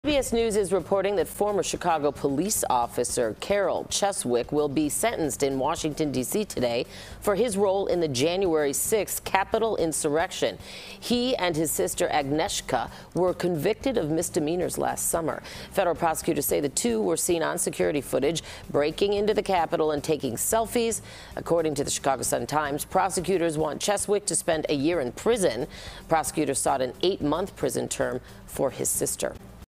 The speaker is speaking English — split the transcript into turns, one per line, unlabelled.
CBS News is reporting that former Chicago police officer Karol Chwiesiuk will be sentenced in Washington, D.C. today for his role in the January 6th Capitol insurrection. He and his sister Agnieszka were convicted of misdemeanors last summer. Federal prosecutors say the two were seen on security footage breaking into the Capitol and taking selfies. According to the Chicago Sun-Times, prosecutors want Chwiesiuk to spend a year in prison. Prosecutors sought an 8-month prison term for his sister.